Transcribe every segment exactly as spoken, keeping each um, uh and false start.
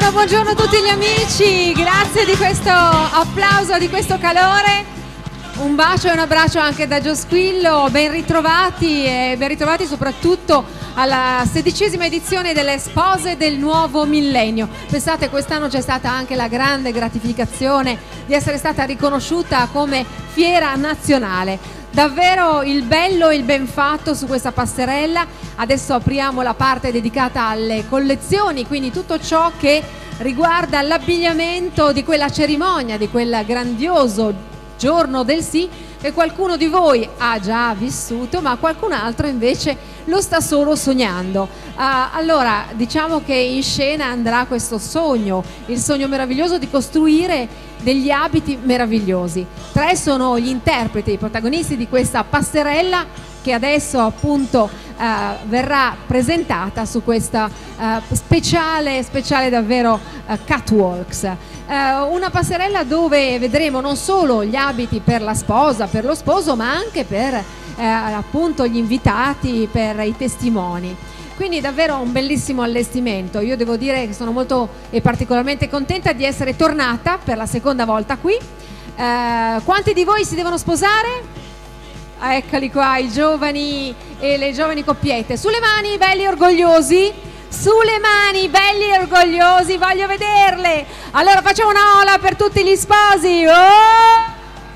Buongiorno, buongiorno a tutti gli amici, grazie di questo applauso, di questo calore. Un bacio e un abbraccio anche da Gio Squillo, ben ritrovati e ben ritrovati soprattutto alla sedicesima edizione delle Spose del Nuovo Millennio. Pensate, quest'anno c'è stata anche la grande gratificazione di essere stata riconosciuta come fiera nazionale. Davvero il bello e il ben fatto su questa passerella. Adesso apriamo la parte dedicata alle collezioni, quindi tutto ciò che riguarda l'abbigliamento di quella cerimonia, di quel grandioso giorno del sì che qualcuno di voi ha già vissuto, ma qualcun altro invece lo sta solo sognando. Uh, allora diciamo che in scena andrà questo sogno, il sogno meraviglioso di costruire degli abiti meravigliosi. Tre sono gli interpreti, i protagonisti di questa passerella che adesso appunto uh, verrà presentata su questa uh, speciale, speciale davvero uh, catwalks. Uh, una passerella dove vedremo non solo gli abiti per la sposa, per lo sposo, ma anche per uh, appunto gli invitati, per i testimoni. Quindi davvero un bellissimo allestimento. Io devo dire che sono molto e particolarmente contenta di essere tornata per la seconda volta qui. Uh, quanti di voi si devono sposare? Eccoli qua, i giovani e le giovani coppiette. Sulle mani, belli e orgogliosi. Sulle mani, belli e orgogliosi, voglio vederle. Allora facciamo una ola per tutti gli sposi. Oh!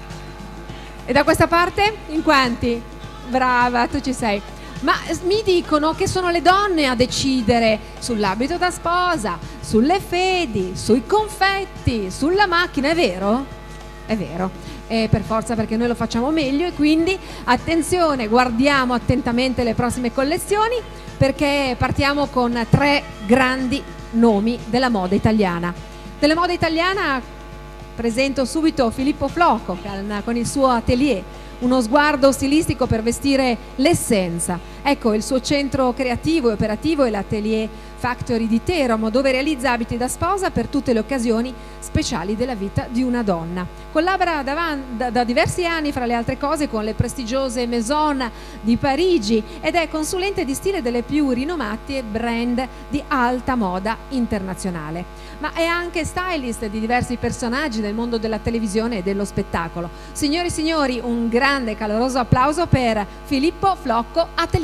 E da questa parte? In quanti? Brava, tu ci sei. Ma mi dicono che sono le donne a decidere sull'abito da sposa, sulle fedi, sui confetti, sulla macchina, è vero? È vero, eh, per forza, perché noi lo facciamo meglio e quindi attenzione, guardiamo attentamente le prossime collezioni perché partiamo con tre grandi nomi della moda italiana. Della moda italiana presento subito Filippo Flocco con il suo atelier, uno sguardo stilistico per vestire l'essenza. Ecco, il suo centro creativo e operativo è l'Atelier Factory di Teramo, dove realizza abiti da sposa per tutte le occasioni speciali della vita di una donna. Collabora da, da, da diversi anni, fra le altre cose, con le prestigiose Maison di Parigi ed è consulente di stile delle più rinomate brand di alta moda internazionale. Ma è anche stylist di diversi personaggi del mondo della televisione e dello spettacolo. Signore e signori, un grande e caloroso applauso per Filippo Flocco Atelier.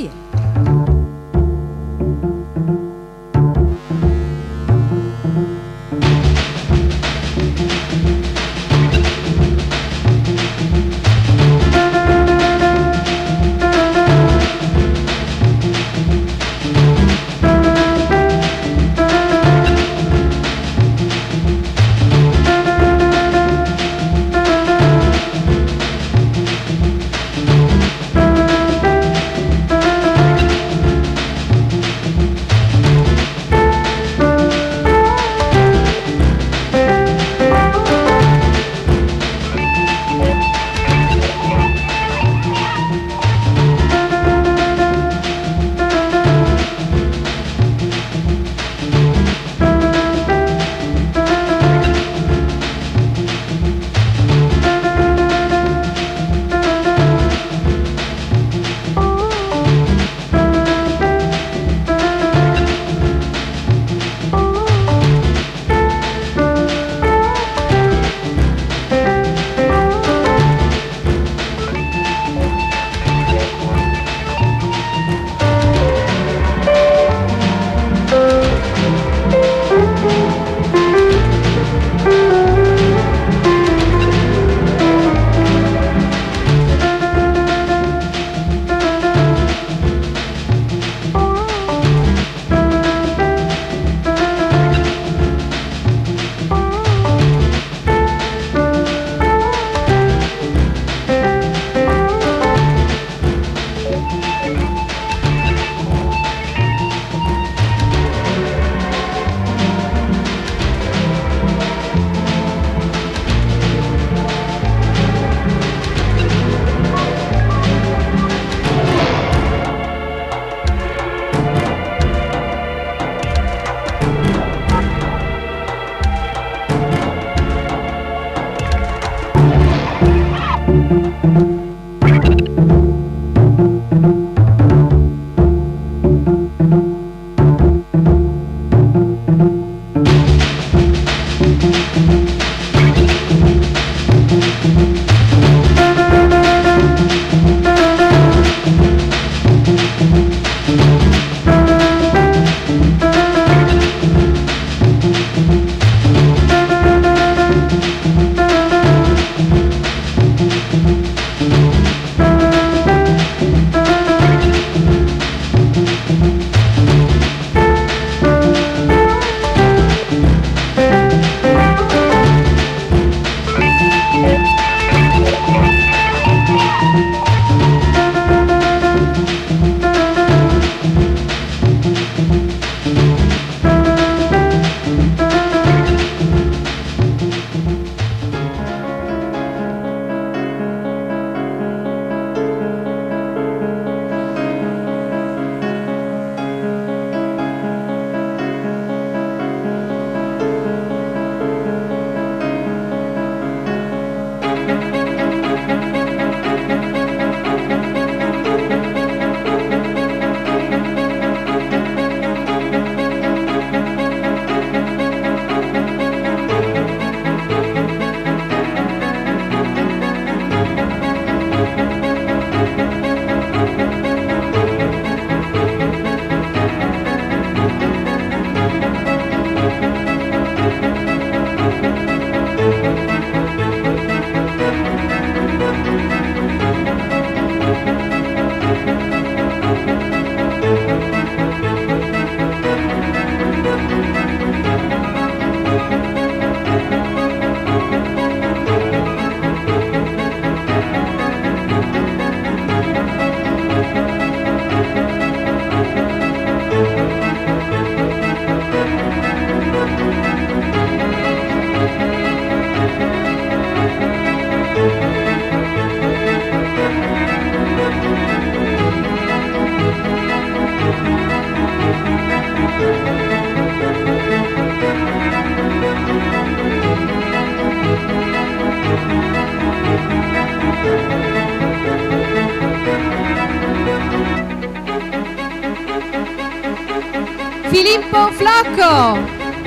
Filippo Flocco.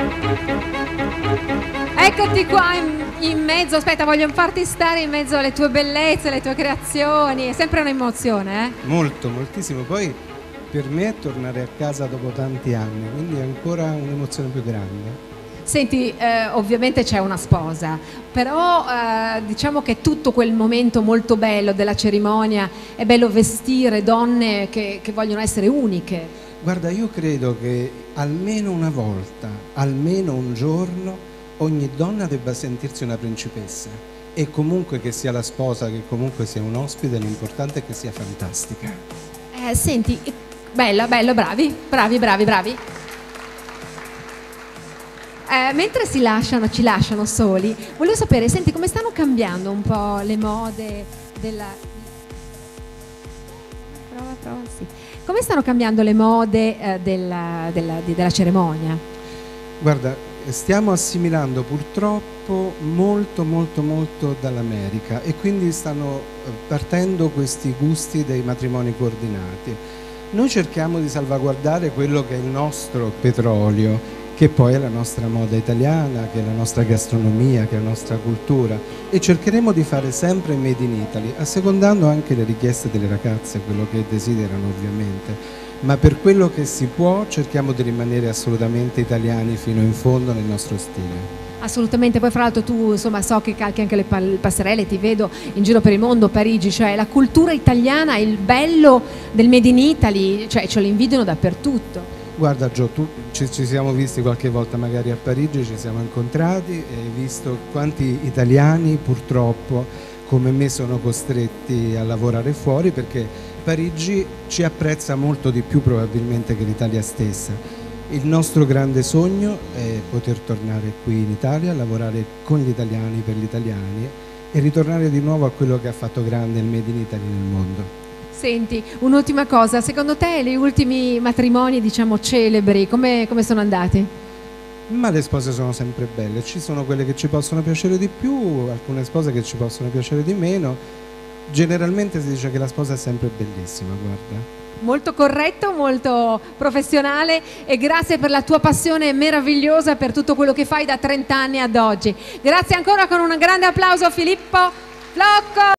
Eccoti qua in, in mezzo, aspetta, voglio farti stare in mezzo alle tue bellezze, alle tue creazioni, è sempre un'emozione, eh? Molto, moltissimo, poi per me è tornare a casa dopo tanti anni, quindi è ancora un'emozione più grande. Senti, eh, ovviamente c'è una sposa, però eh, diciamo che tutto quel momento molto bello della cerimonia, è bello vestire donne che, che vogliono essere uniche. Guarda, io credo che almeno una volta, almeno un giorno, ogni donna debba sentirsi una principessa, e comunque che sia la sposa, che comunque sia un ospite, l'importante è che sia fantastica. Eh, senti, bello, bello, bravi, bravi, bravi, bravi. Eh, mentre si lasciano, ci lasciano soli, volevo sapere, senti, come stanno cambiando un po' le mode della... Prova, prova, sì. Come stanno cambiando le mode eh, della, della, di, della cerimonia? Guarda, stiamo assimilando purtroppo molto molto molto dall'America, e quindi stanno partendo questi gusti dei matrimoni coordinati. Noi cerchiamo di salvaguardare quello che è il nostro petrolio, che poi è la nostra moda italiana, che è la nostra gastronomia, che è la nostra cultura, e cercheremo di fare sempre made in Italy, assecondando anche le richieste delle ragazze, quello che desiderano ovviamente, ma per quello che si può cerchiamo di rimanere assolutamente italiani fino in fondo nel nostro stile. Assolutamente, poi fra l'altro tu insomma so che calchi anche le passerelle, ti vedo in giro per il mondo, Parigi, cioè la cultura italiana, il bello del made in Italy, cioè ce lo invidiano dappertutto. Guarda Gio, tu, ci, ci siamo visti qualche volta magari a Parigi, ci siamo incontrati e hai visto quanti italiani purtroppo come me sono costretti a lavorare fuori, perché Parigi ci apprezza molto di più probabilmente che l'Italia stessa. Il nostro grande sogno è poter tornare qui in Italia, lavorare con gli italiani, per gli italiani, e ritornare di nuovo a quello che ha fatto grande il Made in Italy nel mondo. Senti, un'ultima cosa, secondo te gli ultimi matrimoni, diciamo, celebri, come, come sono andati? Ma le spose sono sempre belle, ci sono quelle che ci possono piacere di più, alcune spose che ci possono piacere di meno. Generalmente si dice che la sposa è sempre bellissima, guarda. Molto corretto, molto professionale, e grazie per la tua passione meravigliosa per tutto quello che fai da trenta anni ad oggi. Grazie ancora, con un grande applauso a Filippo Flocco.